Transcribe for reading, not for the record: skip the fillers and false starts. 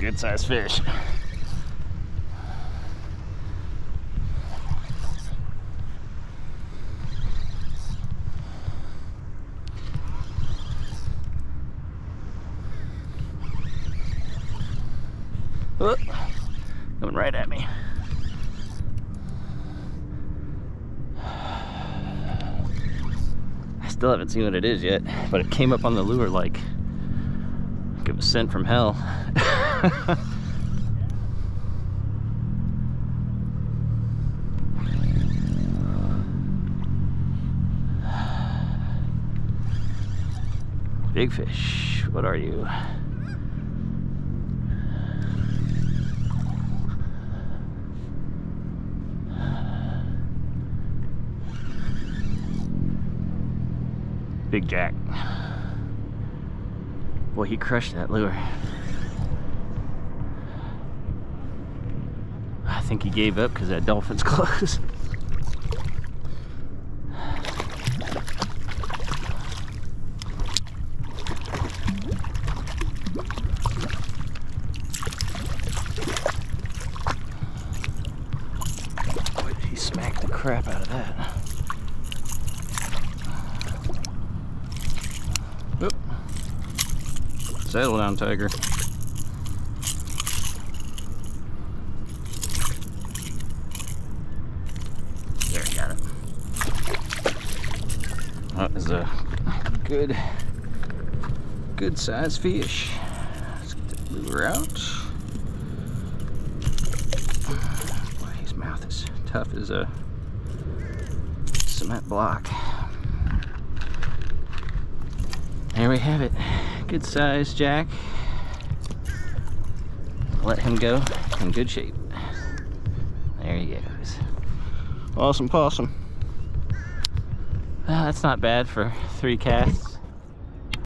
good sized fish. Oh, coming right at me. I still haven't seen what it is yet, but it came up on the lure like it was sent from hell. Big fish, what are you? Big jack. Boy, he crushed that lure. I think he gave up because that dolphin's close. Boy, he smacked the crap out of that. Oop. Settle down, tiger. There, got it. That is a good size fish. Let's get that lure out. Boy, his mouth is tough as a cement block. There we have it. Good size jack. Let him go in good shape. There he goes. Awesome possum. Well, that's not bad for 3 casts.